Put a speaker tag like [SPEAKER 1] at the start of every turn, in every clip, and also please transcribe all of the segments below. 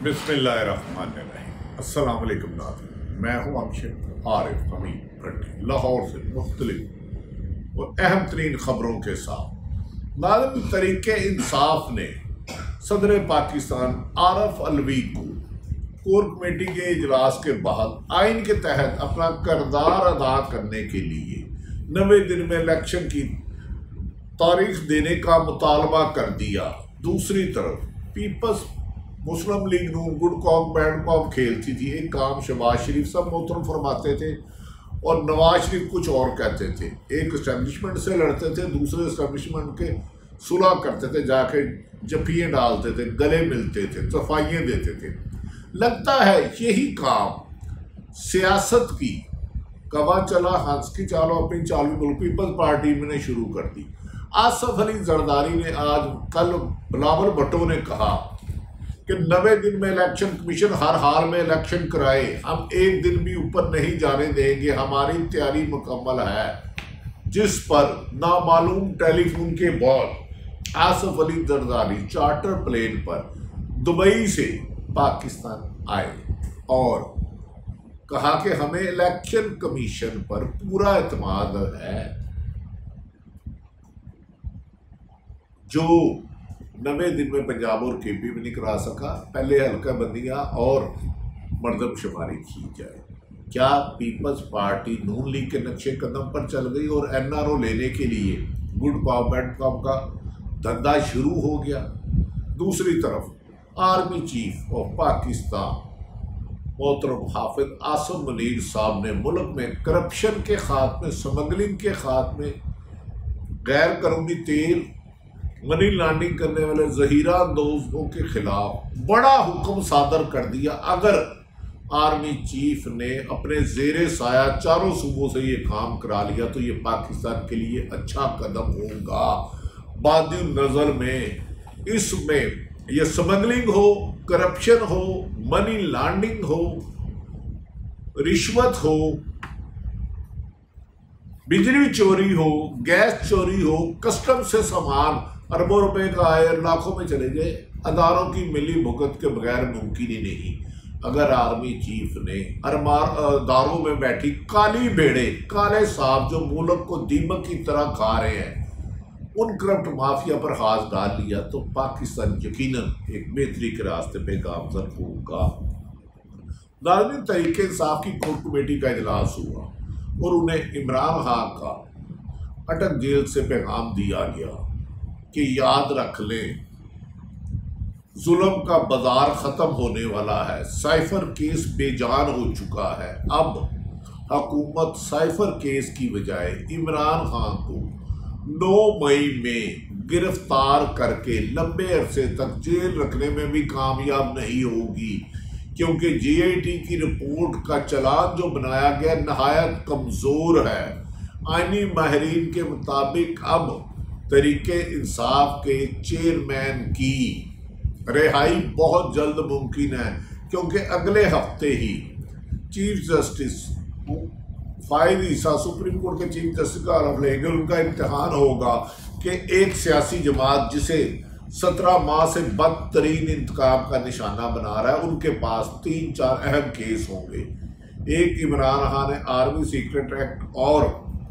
[SPEAKER 1] बिस्मिल्लाहिर्रहमानिर्रहीम। अस्सलाम वालेकुम नाज़रीन, मैं हूँ अमशद आरिफ हमीद भट्टी लाहौर से मुख्तलिफ और अहम तरीन खबरों के साथ। नाज़रीन, तरीके इंसाफ ने सदर पाकिस्तान आरफ अलवी को कोर कमेटी के इजलास के बाद आइन के तहत अपना किरदार अदा करने के लिए 90 दिन में इलेक्शन की तारीख देने का मुतालबा कर दिया। दूसरी तरफ Peoples Muslim League Noon good cop bad cop खेलती थी। एक काम शहबाज शरीफ सब मोहतरम फरमाते थे और नवाज शरीफ कुछ और कहते थे। एक इस्टेब्लिशमेंट से लड़ते थे, दूसरे इस्टेब्लिशमेंट के सुलह करते थे, जाके जफियाँ डालते थे, गले मिलते थे, सफाइयाँ देते थे। लगता है यही काम सियासत की कवा चला हंस की चालो अपनी चालू मुल्क पीपल्स पार्टी ने शुरू कर दी। आसफ अली जरदारी ने आज कल बिलावल भुट्टो ने कहा कि 90 दिन में इलेक्शन कमीशन हर हाल में इलेक्शन कराए, हम एक दिन भी ऊपर नहीं जाने देंगे, हमारी तैयारी मुकम्मल है। जिस पर नामालूम टेलीफोन के बाद आसफ अली जरदारी चार्टर प्लेन पर दुबई से पाकिस्तान आए और कहा कि हमें इलेक्शन कमीशन पर पूरा एतमाद है, जो 90 दिन में पंजाब और केपी में नहीं करा सका। पहले हल्का बंदियां और मर्दमशुमारी की जाए। क्या पीपल्स पार्टी नून लीग के नक्शे कदम पर चल गई और NRO लेने के लिए गुड कॉप बैड कॉप का धंधा शुरू हो गया? दूसरी तरफ आर्मी चीफ ऑफ पाकिस्तान मोहतरम हाफिज आसिम मुनीर साहब ने मुल्क में करप्शन के खात्मे, स्मगलिंग के खात्मे, गैर कानूनी तेल मनी लॉन्ड्रिंग करने वाले जहीरा अंदोजों के खिलाफ बड़ा हुक्म सादर कर दिया। अगर आर्मी चीफ ने अपने जेरे साया चारों सूबों से ये काम करा लिया तो ये पाकिस्तान के लिए अच्छा कदम होगा। बादी नज़र में इसमें ये स्मगलिंग हो, करप्शन हो, मनी लॉन्ड्रिंग हो, रिश्वत हो, बिजली चोरी हो, गैस चोरी हो, कस्टम से सामान अरबों रुपए का आए लाखों में चले गए, अदारों की मिली भुगत के बगैर मुमकिन ही नहीं। अगर आर्मी चीफ ने अदारों में बैठी काली भेड़े, काले सांप जो मुल्क को दीमक की तरह खा रहे हैं, उन करप्ट माफिया पर हाथ डाल लिया तो पाकिस्तान यकीनन एक बेहतरी के रास्ते पे गामजन होगा। नाज़रीन, तहरीक इंसाफ की कोर कमेटी का इजलास हुआ और उन्हें इमरान खान का अटक जेल से पैगाम दिया गया कि याद रख लें, जुल्म का बाजार खत्म होने वाला है, साइफर केस बेजान हो चुका है। अब हुकूमत साइफर केस की बजाय इमरान खान को 9 मई में गिरफ्तार करके लंबे अरसे तक जेल रखने में भी कामयाब नहीं होगी, क्योंकि JIT की रिपोर्ट का चलान जो बनाया गया नहायत कमज़ोर है। आईनी माहिरीन के मुताबिक अब तरीके इंसाफ के चेयरमैन की रिहाई बहुत जल्द मुमकिन है, क्योंकि अगले हफ्ते ही chief justice Faiz Isa supreme court के चीफ जस्टिस का हलफ लेंगे। उनका इम्तिहान होगा कि एक सियासी जमात जिसे 17 माह से बदतरीन इंतकाम का निशाना बना रहा है, उनके पास 3-4 अहम केस होंगे। एक, इमरान खान ने आर्मी सीक्रेट एक्ट और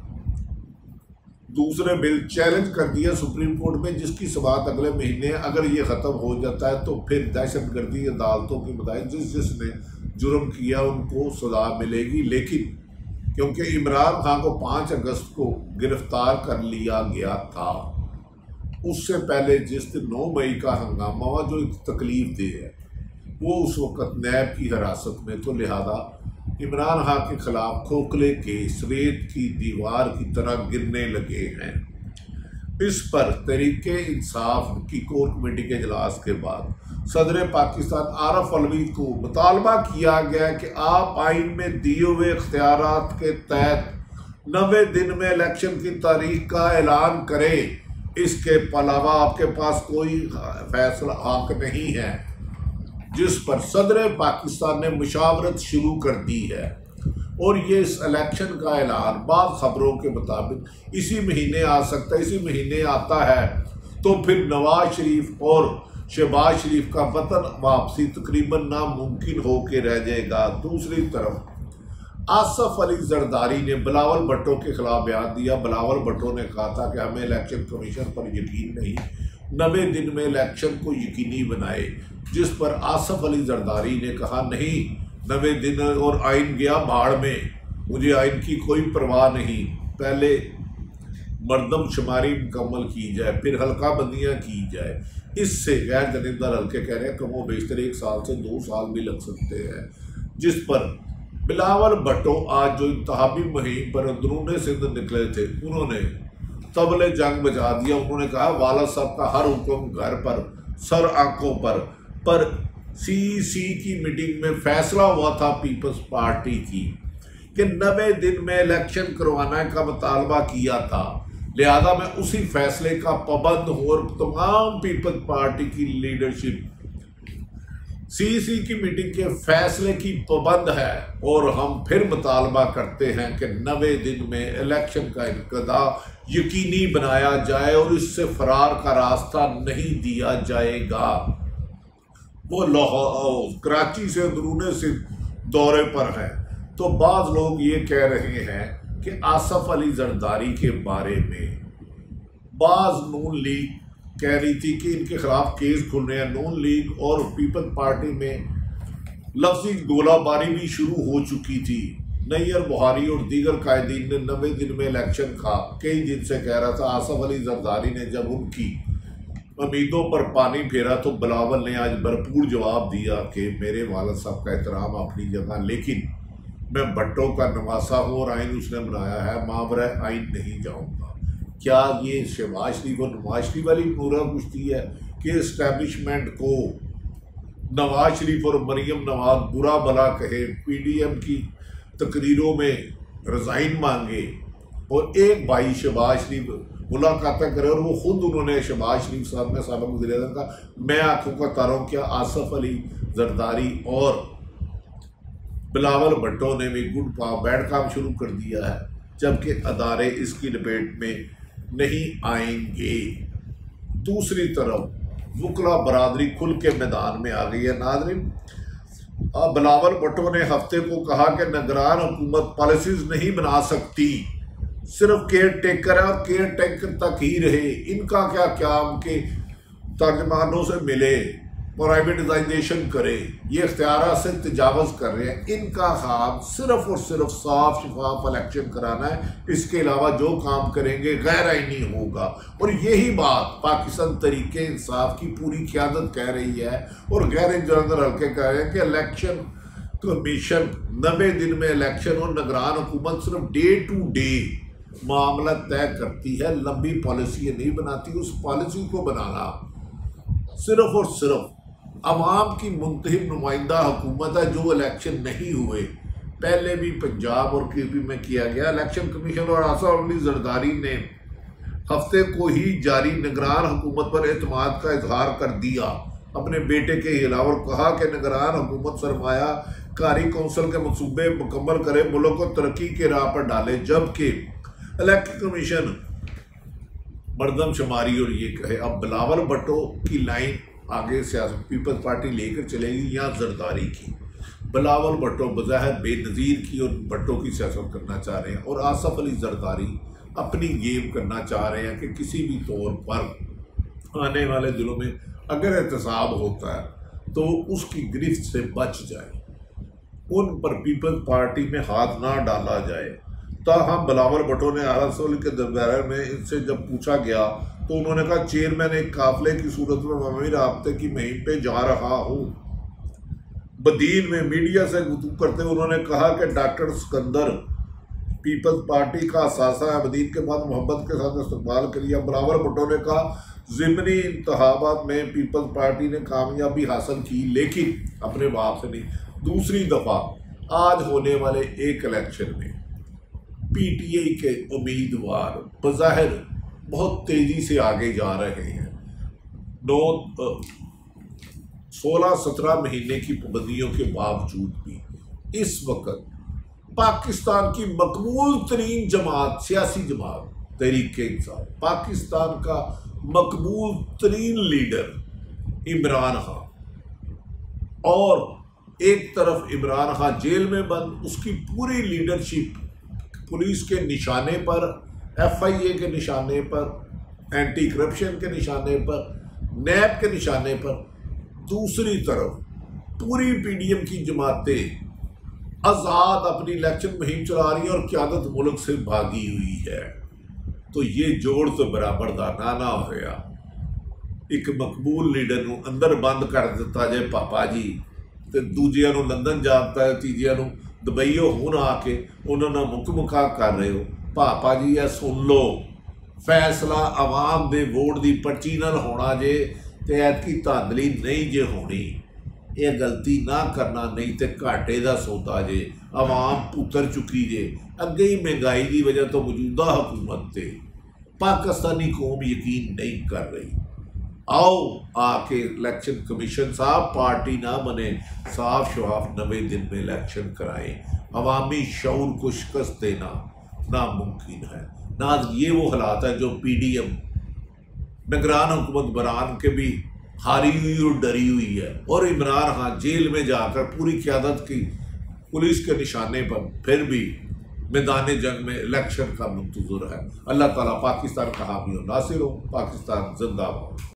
[SPEAKER 1] दूसरे बिल चैलेंज कर दिया सुप्रीम कोर्ट में, जिसकी समाअत अगले महीने। अगर ये ख़त्म हो जाता है तो फिर दहशतगर्दी अदालतों की बताए जिसने जुर्म किया उनको सजा मिलेगी। लेकिन क्योंकि इमरान खान को 5 अगस्त को गिरफ्तार कर लिया गया था, उससे पहले जिस दिन 9 मई का हंगामा हुआ जो तकलीफ दे है, वो उस वक़्त नैब की हिरासत में, तो लिहाजा इमरान खान के खिलाफ खोखले केस रेत की दीवार की तरह गिरने लगे हैं। इस पर तहरीके इंसाफ की कोर कमेटी के इजलास के बाद सदर पाकिस्तान आरफ अलवी को मुतालबा किया गया कि आप आइन में दिए हुए इख्तियारात के तहत 90 दिन में इलेक्शन की तारीख का ऐलान करें। इसके अलावा आपके पास कोई फैसला हक नहीं है। जिस पर सदर पाकिस्तान ने मुशावरत शुरू कर दी है और ये इस इलेक्शन का ऐलान बाद खबरों के मुताबिक इसी महीने आ सकता है। इसी महीने आता है तो फिर नवाज शरीफ और शहबाज शरीफ का वतन वापसी तकरीबन नामुमकिन होकर रह जाएगा। दूसरी तरफ आसफ अली जरदारी ने बिलावल भुट्टो के खिलाफ बयान दिया। बिलावल भुट्टो ने कहा था कि हमें इलेक्शन कमीशन पर यकीन नहीं, 90 दिन में इलेक्शन को यकीनी बनाए, जिस पर आसफ अली जरदारी ने कहा नहीं, 90 दिन और आइन गया भाड़ में, मुझे आइन की कोई परवाह नहीं, पहले मरदमशुमारी मुकम्मल की जाए, फिर हल्का बंदियाँ की जाए। इससे गैर जनीबदार हल्के कह रहे हैं कमो बेशतर 1 साल से 2 साल भी लग सकते हैं। जिस पर बिलावल भुट्टो आज जो इंतहाबी मुहिम पर अंदरूनी सिंध निकले थे, उन्होंने तबले जंग बजा दिया। उन्होंने कहा वाला साहब का हर हुक्म घर पर, सर आंखों पर सीसी की मीटिंग में फैसला हुआ था पीपल्स पार्टी की कि 90 दिन में इलेक्शन करवाने का मुतालबा किया था, लिहाजा मैं उसी फैसले का पाबंद हूँ और तमाम पीपल्स पार्टी की लीडरशिप सीसी की मीटिंग के फैसले की पाबंद है और हम फिर मुतालबा करते हैं कि 90 दिन में इलेक्शन का इनक़दा यकीनी बनाया जाए और इससे फरार का रास्ता नहीं दिया जाएगा। वो लाहौर कराची से अंदरूनी से दौरे पर हैं, तो बाज़ लोग ये कह रहे हैं कि आसफ अली जरदारी के बारे में बाज़ नून लीग कह रही थी कि इनके खिलाफ केस खुल रहे हैं। नून लीग और पीपल्स पार्टी में लफ्जी गोलाबारी भी शुरू हो चुकी थी। नैयर बुहारी और दीगर कायदीन ने 90 दिन में इलेक्शन का कई दिन से कह रहा था। आसफ अली जरदारी ने जब उनकी उम्मीदों पर पानी फेरा तो बिलावल ने आज भरपूर जवाब दिया कि मेरे वालिद साहब का एहतराम अपनी जगह, लेकिन मैं भुट्टो का नवासा हूँ और आइन उसने बनाया है, मावरा आइन नहीं जाऊँगा। क्या ये शहबाज शरीफ और नवाज शरीफ वाली पूरा कुश्ती है कि इस्टेब्लिशमेंट को नवाज शरीफ और मरीम नवाज बुरा भला कहे, पीडीएम की तकरीरों में रिज़ाइन मांगे और एक भाई शहबाज शरीफ मुलाकातें करे और वो खुद उन्होंने शहबाज शरीफ साहब ने साबिक़ वज़ीर-ए-आज़म का मैं आंखों का तारा हूं, क्या आसफ अली जरदारी और बिलावल भुट्टो ने भी गुड बैड काम शुरू कर दिया है, जबकि अदारे इसकी लपेट में नहीं आएंगे। दूसरी तरफ वकला बरादरी खुल के मैदान में आ गई है। नाज़रीन, बिलावल भुट्टो ने हफ्ते को कहा कि निगरान हुकूमत पॉलिसीज नहीं बना सकती, सिर्फ केयर टेकर है और केयर टेकर तक ही रहे। इनका क्या काम के तर्जमानों से मिले, प्राइवेटाइजेशन करे, ये इख्तियार से तजावज़ कर रहे हैं। इनका काम सिर्फ और सिर्फ साफ शफाफ इलेक्शन कराना है, इसके अलावा जो काम करेंगे गैर आइनी होगा। और यही बात पाकिस्तान तरीके इंसाफ की पूरी क़यादत कह रही है और गैर जनरल हल्के कह रहे हैं कि इलेक्शन कमीशन 90 दिन में इलेक्शन और निगरान हुकूमत सिर्फ डे टू डे मामला तय करती है, लंबी पॉलिसी नहीं बनाती। उस पॉलिसी को बनाना सिर्फ और सिर्फ अवाम की मुंतखब नुमाइंदा हुकूमत है। जो इलेक्शन नहीं हुए, पहले भी पंजाब और केपी में किया गया, इलेक्शन कमीशन और आसफ अली जरदारी ने हफ्ते को ही जारी निगरान हुकूमत पर एतमाद का इजहार कर दिया अपने बेटे के अलावा, कहा कि निगरान हुकूमत सरमाया कारी कौंसल के मनसूबे मुकम्मल करे, मुल्क को तरक्की के राह पर डाले, जबकि इलेक्शन कमीशन मरदमशुमारी और ये कहे। अब बिलावल भुट्टो की लाइन आगे सियासत पीपल्स पार्टी लेकर चलेगी या जरदारी की। बिलावल भुट्टो बज़ाहिर बेनज़ीर की और भुट्टो की सियासत करना चाह रहे हैं और आसफ अली जरदारी अपनी गेम करना चाह रहे हैं कि किसी भी तौर पर आने वाले दिनों में अगर एहतसाब होता है तो उसकी गिरफ्त से बच जाए, उन पर पीपल्स पार्टी में हाथ ना डाला जाए। ताहम बिलावल भुट्टो ने आरएसएस के दरबार में इनसे जब पूछा गया तो उन्होंने कहा चेयरमैन एक काफिले की सूरत में मवी राब्ते की मुहिम पे जा रहा हूँ। बदीन में मीडिया से गुफ्तगू करते हुए उन्होंने कहा कि डॉक्टर सिकंदर पीपल्स पार्टी का असासा है, बदीन के बाद मोहब्बत के साथ इस्तकबाल करिए। बिलावल भुट्टो ने कहा ज़िमनी इंतखाबात में पीपल्स पार्टी ने कामयाबी हासिल की, लेकिन अपने बाप से नहीं। दूसरी दफ़ा आज होने वाले एक इलेक्शन में पीटीआई के उम्मीदवार बज़ाहिर बहुत तेज़ी से आगे जा रहे हैं। 16-17 महीने की पाबंदियों के बावजूद भी इस वक्त पाकिस्तान की मकबूल तरीन जमात, सियासी जमात तहरीक इंसाफ, पाकिस्तान का मकबूल तरीन लीडर इमरान खान, और एक तरफ इमरान खान जेल में बंद, उसकी पूरी लीडरशिप पुलिस के निशाने पर, FIA के निशाने पर, एंटी करप्शन के निशाने पर, नैब के निशाने पर। दूसरी तरफ पूरी PDM की जमातें आज़ाद अपनी इलेक्शन मुहिम चला रही है और क़यादत मुल्क से भागी हुई है। तो ये जोड़ तो बराबर का ना होया। एक मकबूल लीडर को अंदर बंद कर दिता जाए पापा जी, तो दूजिया को लंदन जाता है, तीजिया को दुबईओ हुण आके उन्होंने मुख मुखा कर रहे हो। पापा जी यह सुन लो, फैसला आवाम दे वोट की पर्ची नाल होना जे, तो ऐतकी धांधली नहीं जे होनी। ये गलती ना करना, नहीं तो घाटे का सौदा जे। आवाम पुतर चुकी जे, अगे ही महंगाई की वजह तो मौजूदा हुकूमत से पाकिस्तानी कौम यकीन नहीं कर रही। आओ आके इलेक्शन कमीशन साहब पार्टी ना बने, साफ शफाफ 90 दिन में इलेक्शन कराएं। अवामी शऊर को शिकस्त देना नामुमकिन है ना। ये वो हालात है जो PDM निगरान हुकूमत बरान के भी हारी हुई और डरी हुई है, और इमरान खान जेल में जाकर पूरी क़यादत की पुलिस के निशाने पर फिर भी मैदान जंग में इलेक्शन का मुंतज़र है। अल्लाह ताला पाकिस्तान का हामी और नासिर हो। पाकिस्तान जिंदाबाद।